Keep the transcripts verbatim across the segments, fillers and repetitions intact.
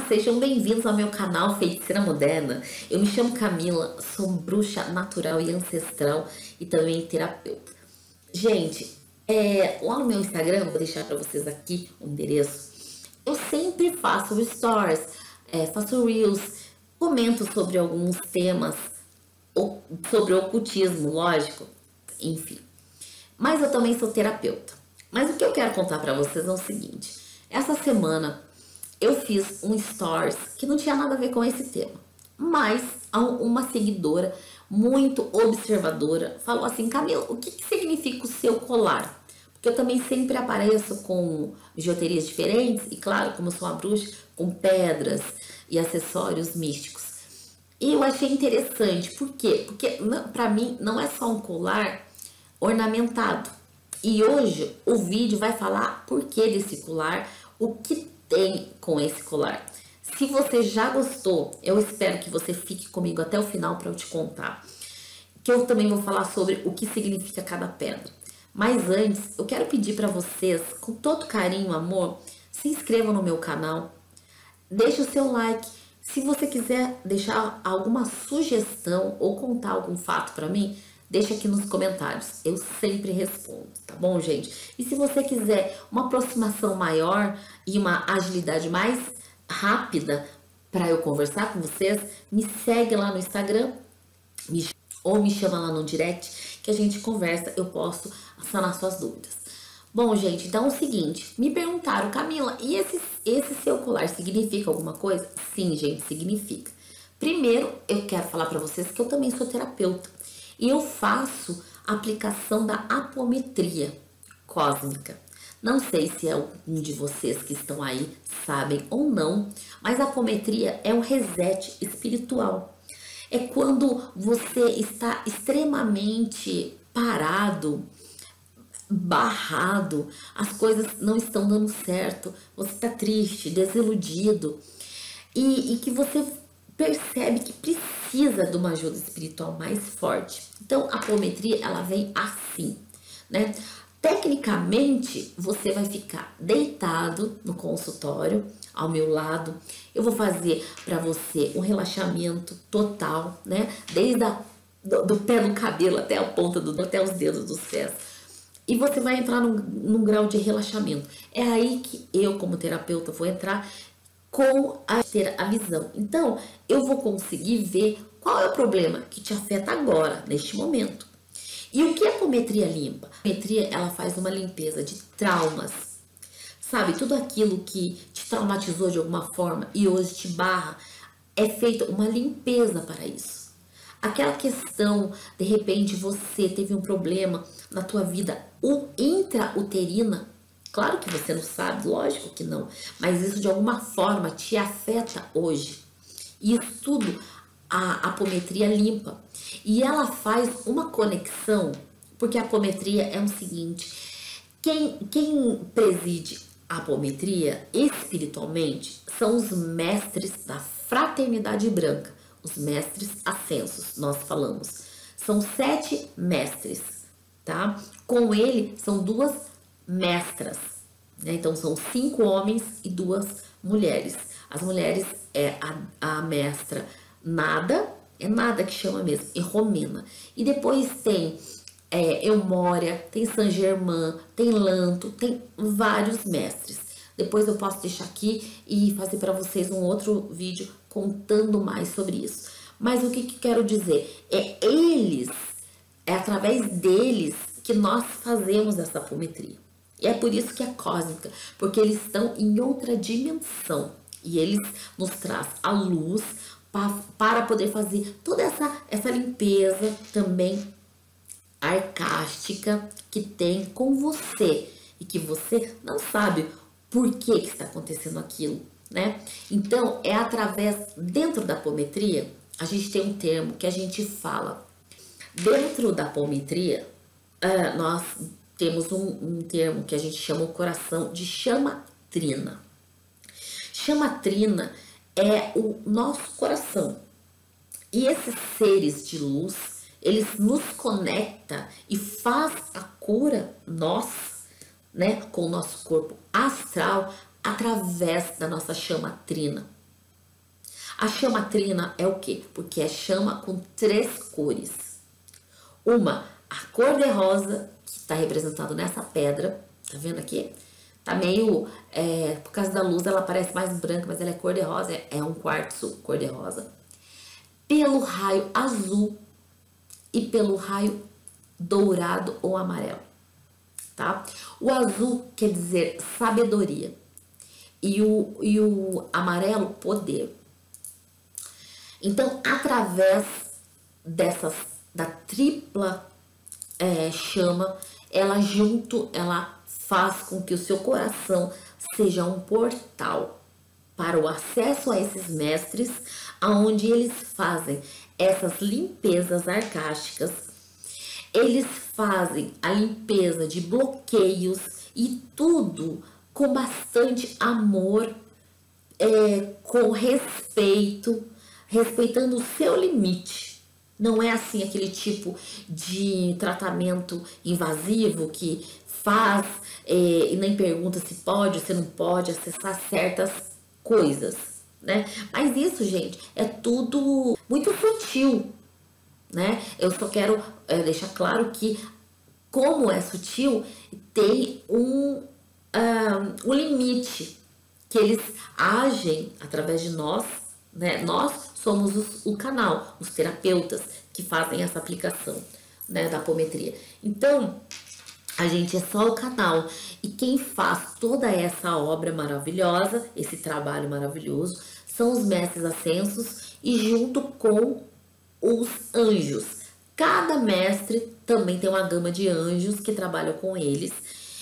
Olá, sejam bem-vindos ao meu canal Feiticeira Moderna. Eu me chamo Camila, sou bruxa natural e ancestral e também terapeuta. Gente, é, lá no meu Instagram, vou deixar para vocês aqui o endereço. Eu sempre faço stories, é, faço reels, comento sobre alguns temas, sobre ocultismo, lógico, enfim. Mas eu também sou terapeuta. Mas o que eu quero contar para vocês é o seguinte: essa semana eu fiz um stories que não tinha nada a ver com esse tema, mas uma seguidora muito observadora falou assim: Camila, o que, que significa o seu colar? Porque eu também sempre apareço com bijuterias diferentes e, claro, como eu sou uma bruxa, com pedras e acessórios místicos. E eu achei interessante, por quê? Porque pra mim não é só um colar ornamentado. E hoje o vídeo vai falar por que desse colar, o que tem com esse colar. Se você já gostou, eu espero que você fique comigo até o final para eu te contar. Que eu também vou falar sobre o que significa cada pedra. Mas antes, eu quero pedir para vocês, com todo carinho e amor, se inscrevam no meu canal, deixe o seu like. Se você quiser deixar alguma sugestão ou contar algum fato para mim, deixa aqui nos comentários, eu sempre respondo, tá bom, gente? E se você quiser uma aproximação maior e uma agilidade mais rápida para eu conversar com vocês, me segue lá no Instagram me, ou me chama lá no direct que a gente conversa, eu posso sanar suas dúvidas. Bom, gente, então é o seguinte, me perguntaram: Camila, e esse, esse seu colar significa alguma coisa? Sim, gente, significa. Primeiro, eu quero falar para vocês que eu também sou terapeuta. E eu faço a aplicação da apometria cósmica. Não sei se algum de vocês que estão aí sabem ou não, mas a apometria é um reset espiritual. É quando você está extremamente parado, barrado, as coisas não estão dando certo, você está triste, desiludido e, e que você percebe que precisa de uma ajuda espiritual mais forte. Então, a apometria, ela vem assim, né? Tecnicamente, você vai ficar deitado no consultório, ao meu lado. Eu vou fazer para você um relaxamento total, né? Desde a, do, do pé no cabelo até a ponta do até os dedos dos pés. E você vai entrar num, num grau de relaxamento. É aí que eu, como terapeuta, vou entrar com a ter a visão. Então, eu vou conseguir ver qual é o problema que te afeta agora, neste momento. E o que a apometria limpa? A apometria, ela faz uma limpeza de traumas. Sabe, tudo aquilo que te traumatizou de alguma forma e hoje te barra, é feita uma limpeza para isso. Aquela questão, de repente você teve um problema na tua vida intrauterina. Claro que você não sabe, lógico que não, mas isso de alguma forma te afeta hoje. E isso tudo a apometria limpa. E ela faz uma conexão, porque a apometria é o seguinte: quem, quem preside a apometria espiritualmente são os mestres da fraternidade branca, os mestres ascensos, nós falamos. São sete mestres, tá? Com ele são duas mestras, né? Então são cinco homens e duas mulheres. As mulheres é a, a mestra Nada, é Nada que chama mesmo, e Romena. E depois tem é, Eumória, tem Saint Germain, tem Lanto, tem vários mestres. Depois eu posso deixar aqui e fazer para vocês um outro vídeo contando mais sobre isso. Mas o que, que quero dizer? É eles, é através deles que nós fazemos essa apometria. E é por isso que é cósmica, porque eles estão em outra dimensão. E eles nos trazem a luz para, para poder fazer toda essa, essa limpeza também arcástica que tem com você. E que você não sabe por que, que está acontecendo aquilo, né? Então, é através, dentro da apometria, a gente tem um termo que a gente fala. Dentro da apometria, uh, nós temos um, um termo que a gente chama o coração de chama trina. Chama trina é o nosso coração. E esses seres de luz, eles nos conectam e faz a cura nossa, né, com o nosso corpo astral através da nossa chama trina. A chama trina é o quê? Porque é chama com três cores. Uma, a cor de rosa, que está representado nessa pedra, tá vendo aqui? Tá meio, é, por causa da luz, ela parece mais branca, mas ela é cor de rosa, é um quartzo cor de rosa. Pelo raio azul e pelo raio dourado ou amarelo, tá? O azul quer dizer sabedoria e o, e o amarelo, poder. Então, através dessas, da tripla é, chama, ela junto, ela faz com que o seu coração seja um portal para o acesso a esses mestres, aonde eles fazem essas limpezas arcásticas, eles fazem a limpeza de bloqueios e tudo com bastante amor, é, com respeito, respeitando o seu limite. Não é assim aquele tipo de tratamento invasivo que faz é, e nem pergunta se pode ou se não pode acessar certas coisas, né? Mas isso, gente, é tudo muito sutil, né? Eu só quero é, deixar claro que, como é sutil, tem um, um, um limite, que eles agem através de nós, né? Nós somos os, o canal, os terapeutas que fazem essa aplicação, né, da apometria. Então, a gente é só o canal, e quem faz toda essa obra maravilhosa, esse trabalho maravilhoso, são os mestres ascensos e junto com os anjos. Cada mestre também tem uma gama de anjos que trabalham com eles,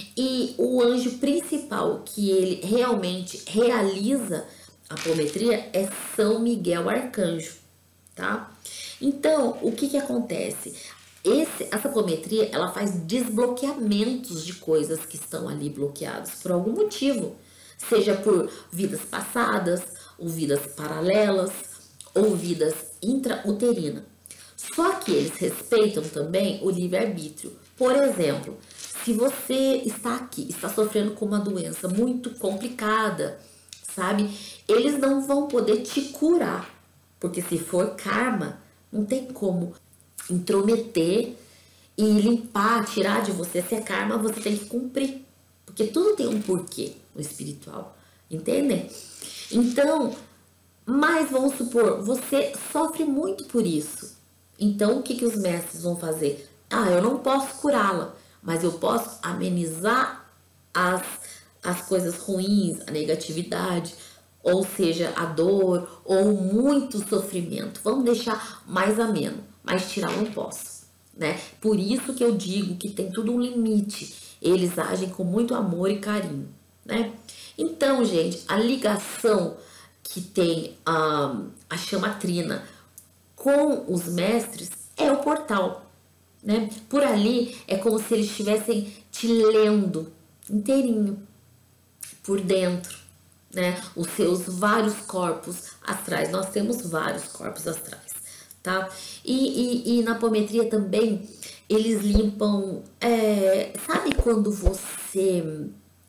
e o anjo principal que ele realmente realiza a apometria é São Miguel Arcanjo, tá? Então, o que que acontece? Esse, essa apometria, ela faz desbloqueamentos de coisas que estão ali bloqueadas por algum motivo, seja por vidas passadas, ou vidas paralelas, ou vidas intrauterinas. Só que eles respeitam também o livre-arbítrio. Por exemplo, se você está aqui, está sofrendo com uma doença muito complicada, sabe? Eles não vão poder te curar, porque se for karma, não tem como intrometer e limpar, tirar de você. Se é karma, você tem que cumprir, porque tudo tem um porquê no espiritual, entendem? Então, mas vamos supor, você sofre muito por isso. Então, o que que os mestres vão fazer? Ah, eu não posso curá-la, mas eu posso amenizar as, as coisas ruins, a negatividade, ou seja, a dor ou muito sofrimento. Vamos deixar mais ameno, mas tirar não posso, né? Por isso que eu digo que tem tudo um limite. Eles agem com muito amor e carinho, né? Então, gente, a ligação que tem a, a chama trina com os mestres é o portal, né? Por ali é como se eles estivessem te lendo inteirinho, por dentro, né? Os seus vários corpos astrais. Nós temos vários corpos astrais, tá? E, e, e na apometria também eles limpam, é, sabe quando você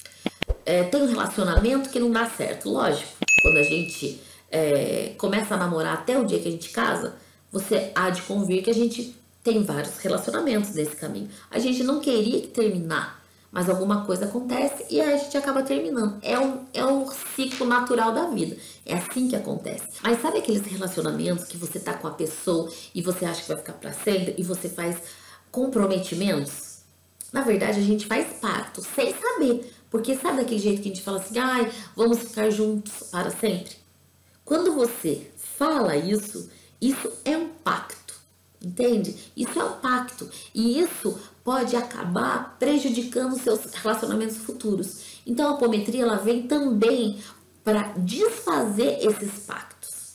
é, tem um relacionamento que não dá certo? Lógico, quando a gente é, começa a namorar até o dia que a gente casa, você há de convir que a gente tem vários relacionamentos nesse caminho. A gente não queria que terminar, mas alguma coisa acontece e aí a gente acaba terminando. É um, é um ciclo natural da vida. É assim que acontece. Mas sabe aqueles relacionamentos que você tá com a pessoa e você acha que vai ficar pra sempre e você faz comprometimentos? Na verdade, a gente faz pacto sem saber. Porque sabe daquele jeito que a gente fala assim, ai, vamos ficar juntos para sempre? Quando você fala isso, isso é um pacto, entende? Isso é um pacto e isso pode acabar prejudicando seus relacionamentos futuros. Então a apometria ela vem também para desfazer esses pactos.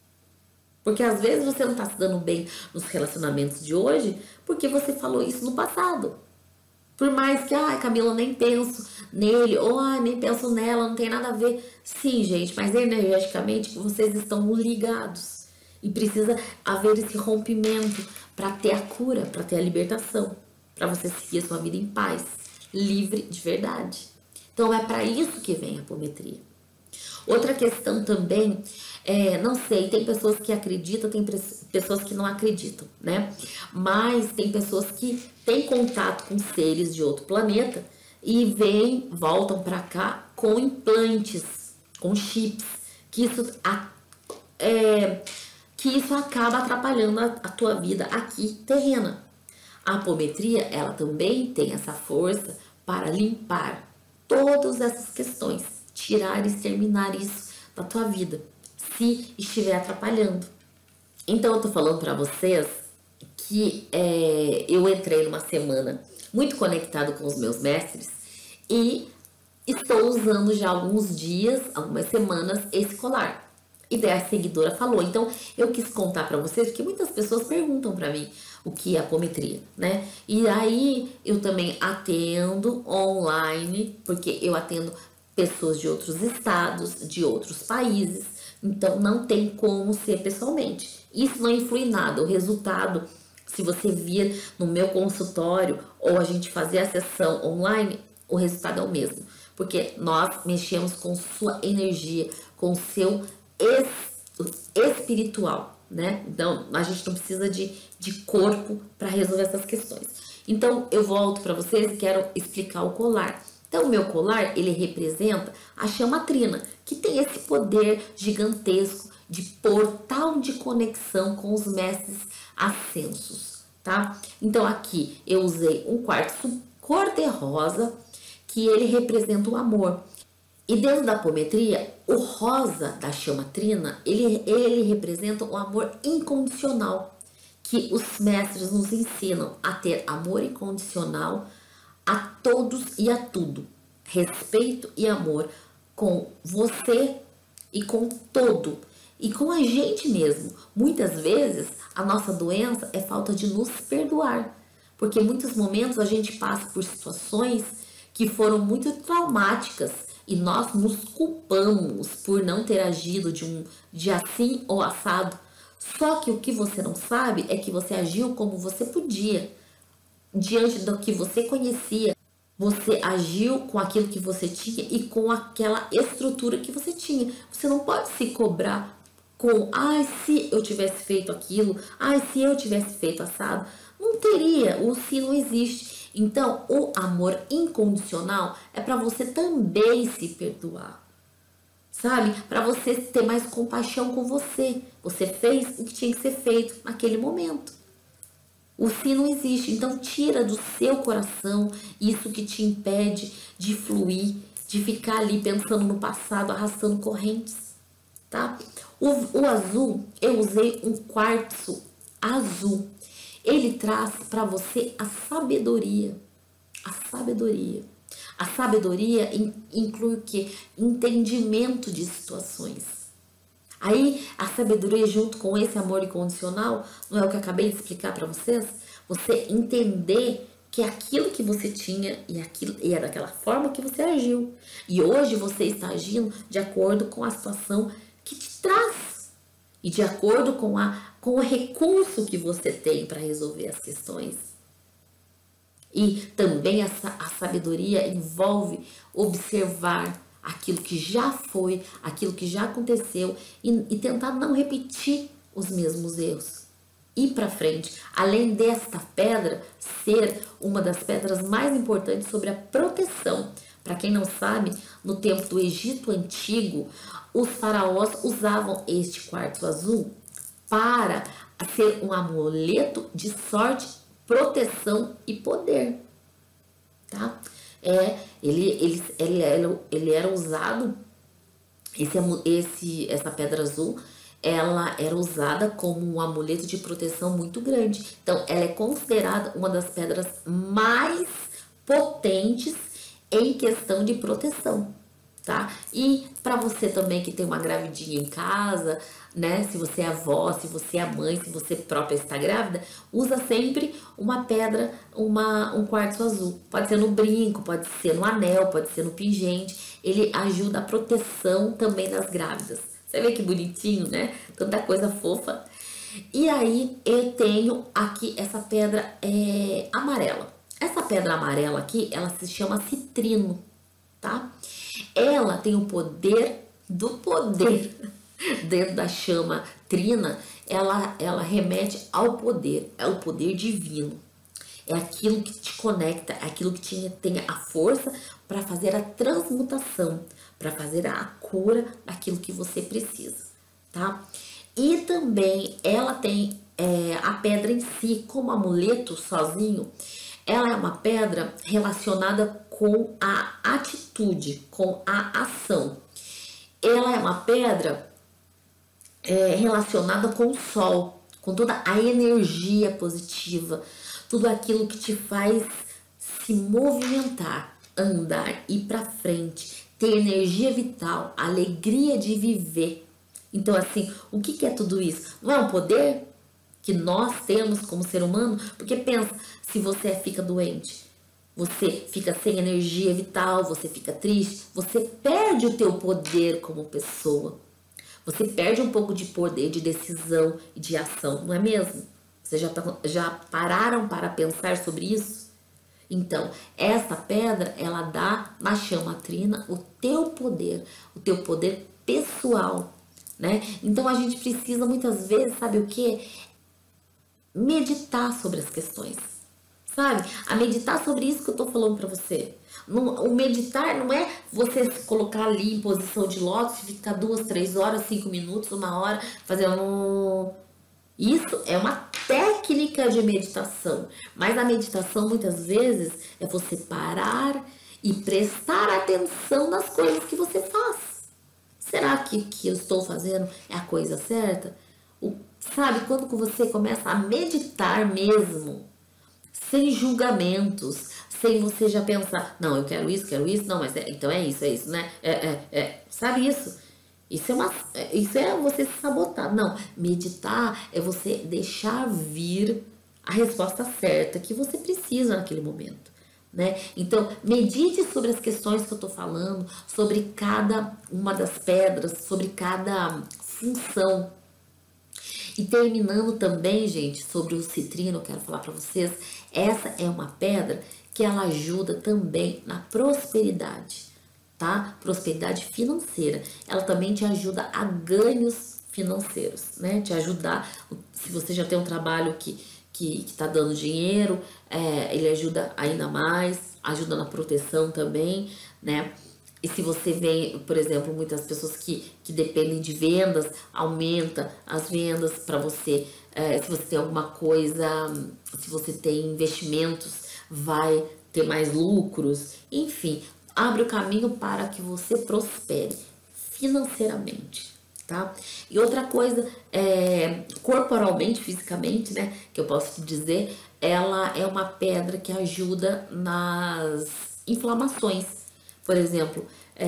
Porque às vezes você não está se dando bem nos relacionamentos de hoje porque você falou isso no passado. Por mais que, ai, Camila, nem penso nele, ou ai, nem penso nela, não tem nada a ver. Sim, gente, mas energeticamente vocês estão ligados. E precisa haver esse rompimento para ter a cura, para ter a libertação, para você seguir a sua vida em paz, livre de verdade. Então é para isso que vem a apometria. Outra questão também É, não sei, tem pessoas que acreditam, tem pessoas que não acreditam, né? Mas tem pessoas que têm contato com seres de outro planeta e vêm, voltam para cá com implantes, com chips, que isso, é, que isso acaba atrapalhando a, a tua vida aqui terrena. A apometria, ela também tem essa força para limpar todas essas questões, tirar e exterminar isso da tua vida, se estiver atrapalhando. Então eu tô falando para vocês que é, eu entrei numa semana muito conectado com os meus mestres e estou usando já há alguns dias, algumas semanas, esse colar. E daí a seguidora falou, então eu quis contar para vocês, porque muitas pessoas perguntam para mim o que é apometria, né? E aí eu também atendo online, porque eu atendo pessoas de outros estados, de outros países, então não tem como ser pessoalmente. Isso não influi nada, o resultado, se você vir no meu consultório ou a gente fazer a sessão online, o resultado é o mesmo, porque nós mexemos com sua energia, com o seu espiritual, né? Então a gente não precisa de, de corpo para resolver essas questões. Então eu volto para vocês e quero explicar o colar. Então o meu colar, ele representa a chama trina, que tem esse poder gigantesco de portal de conexão com os mestres ascensos, tá? Então aqui eu usei um quartzo cor-de-rosa, que ele representa o amor. E dentro da apometria, o rosa da chama trina, ele, ele representa o amor incondicional, que os mestres nos ensinam a ter amor incondicional a todos e a tudo. Respeito e amor com você e com todo. E com a gente mesmo. Muitas vezes, a nossa doença é falta de nos perdoar. Porque em muitos momentos a gente passa por situações que foram muito traumáticas e nós nos culpamos por não ter agido de um de assim ou assado. Só que o que você não sabe é que você agiu como você podia, diante do que você conhecia. Você agiu com aquilo que você tinha e com aquela estrutura que você tinha. Você não pode se cobrar com, ai, se eu tivesse feito aquilo, ai, se eu tivesse feito assado. Não teria, o se não existe. Então, o amor incondicional é para você também se perdoar, sabe? Para você ter mais compaixão com você. Você fez o que tinha que ser feito naquele momento. O se não existe. Então, tira do seu coração isso que te impede de fluir, de ficar ali pensando no passado, arrastando correntes, tá? O, o azul, eu usei um quartzo azul. Ele traz para você a sabedoria, a sabedoria. A sabedoria inclui o quê? Entendimento de situações. Aí, a sabedoria junto com esse amor incondicional, não é o que eu acabei de explicar para vocês? Você entender que aquilo que você tinha e, aquilo, e é daquela forma que você agiu. E hoje você está agindo de acordo com a situação que te traz. E de acordo com, a, com o recurso que você tem para resolver as questões. E também essa, a sabedoria envolve observar aquilo que já foi, aquilo que já aconteceu e, e tentar não repetir os mesmos erros. Ir para frente. Além desta pedra ser uma das pedras mais importantes sobre a proteção. Para quem não sabe, no tempo do Egito Antigo, os faraós usavam este quartzo azul para ser um amuleto de sorte, proteção e poder, tá? É, ele, ele, ele, era, ele era usado, esse, esse, essa pedra azul, ela era usada como um amuleto de proteção muito grande. Então, ela é considerada uma das pedras mais potentes em questão de proteção, tá? E para você também que tem uma gravidinha em casa, né? Se você é avó, se você é mãe, se você própria está grávida, usa sempre uma pedra, uma, um quartzo azul. Pode ser no brinco, pode ser no anel, pode ser no pingente. Ele ajuda a proteção também das grávidas. Você vê que bonitinho, né? Tanta coisa fofa. E aí eu tenho aqui essa pedra é, amarela. Essa pedra amarela aqui, ela se chama citrino, tá? Ela tem o poder do poder. dentro da chama trina, ela, ela remete ao poder, é o poder divino. É aquilo que te conecta, é aquilo que te, tem a força para fazer a transmutação, para fazer a cura daquilo que você precisa, tá? E também ela tem é, a pedra em si, como amuleto sozinho, ela é uma pedra relacionada com a atitude, com a ação. Ela é uma pedra é, relacionada com o sol, com toda a energia positiva, tudo aquilo que te faz se movimentar, andar, ir para frente, ter energia vital, alegria de viver. Então, assim, o que, que é tudo isso? Não é um poder que nós temos como ser humano? Porque pensa, se você fica doente, você fica sem energia vital, você fica triste, você perde o teu poder como pessoa. Você perde um pouco de poder de decisão e de ação, não é mesmo? Vocês já, tá, já pararam para pensar sobre isso? Então, essa pedra, ela dá na chama trina o teu poder, o teu poder pessoal, né? Então, a gente precisa muitas vezes, sabe o quê? Meditar sobre as questões, sabe? A meditar sobre isso que eu tô falando pra você. O meditar não é você se colocar ali em posição de lótus e ficar duas, três horas, cinco minutos, uma hora, fazendo... Isso é uma técnica de meditação, mas a meditação muitas vezes é você parar e prestar atenção nas coisas que você faz. Será que o que eu estou fazendo é a coisa certa? O, sabe, quando você começa a meditar mesmo, sem julgamentos, sem você já pensar, não, eu quero isso, quero isso, não, mas é, então é isso, é isso, né? É, é, é. Sabe isso? Isso é, uma, isso é você se sabotar. Não, meditar é você deixar vir a resposta certa que você precisa naquele momento, né? Então, medite sobre as questões que eu tô falando, sobre cada uma das pedras, sobre cada função. E terminando também, gente, sobre o citrino, eu quero falar para vocês, essa é uma pedra que ela ajuda também na prosperidade, tá? Prosperidade financeira. Ela também te ajuda a ganhos financeiros, né? Te ajudar, se você já tem um trabalho que, que, que tá dando dinheiro, é, ele ajuda ainda mais, ajuda na proteção também, né? E se você vê, por exemplo, muitas pessoas que, que dependem de vendas, aumenta as vendas para você. É, se você tem alguma coisa, se você tem investimentos, vai ter mais lucros. Enfim, abre o caminho para que você prospere financeiramente, tá? E outra coisa, é, corporalmente, fisicamente, né, que eu posso te dizer, ela é uma pedra que ajuda nas inflamações. Por exemplo,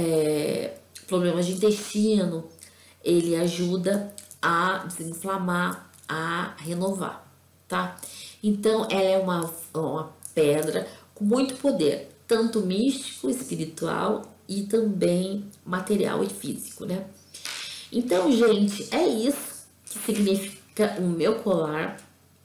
é, problemas de intestino, ele ajuda a desinflamar, a renovar, tá? Então, ela é uma, uma pedra com muito poder, tanto místico, espiritual e também material e físico, né? Então, gente, é isso que significa o meu colar.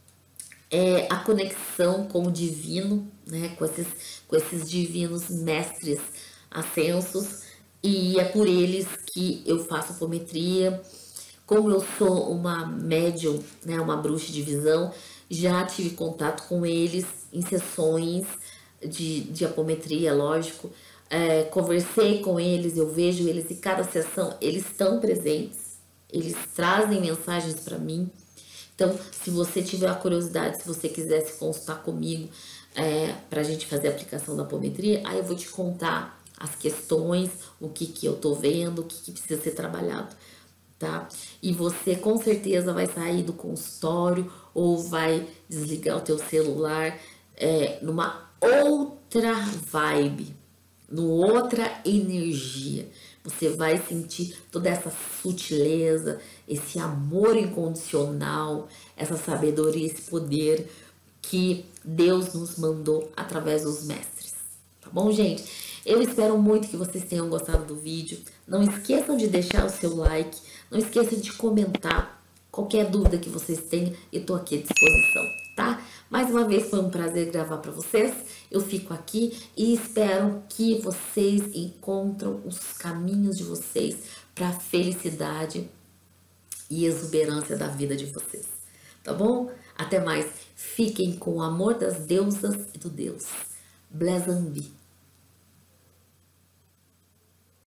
É a conexão com o divino, né? Com esses, com esses divinos mestres ascensos, e é por eles que eu faço apometria. Como eu sou uma médium, né, uma bruxa de visão, já tive contato com eles em sessões de, de apometria, lógico. É, conversei com eles, eu vejo eles e cada sessão eles estão presentes, eles trazem mensagens para mim. Então, se você tiver a curiosidade, se você quiser se consultar comigo é, para a gente fazer a aplicação da apometria, aí eu vou te contar as questões, o que que eu tô vendo, o que que precisa ser trabalhado, tá? E você com certeza vai sair do consultório ou vai desligar o teu celular é, numa outra vibe, numa outra energia. Você vai sentir toda essa sutileza, esse amor incondicional, essa sabedoria, esse poder que Deus nos mandou através dos mestres, tá bom, gente? Eu espero muito que vocês tenham gostado do vídeo. Não esqueçam de deixar o seu like. Não esqueçam de comentar. Qualquer dúvida que vocês tenham, eu tô aqui à disposição, tá? Mais uma vez foi um prazer gravar para vocês. Eu fico aqui e espero que vocês encontrem os caminhos de vocês para a felicidade e exuberância da vida de vocês. Tá bom? Até mais. Fiquem com o amor das deusas e do Deus. Blessed be.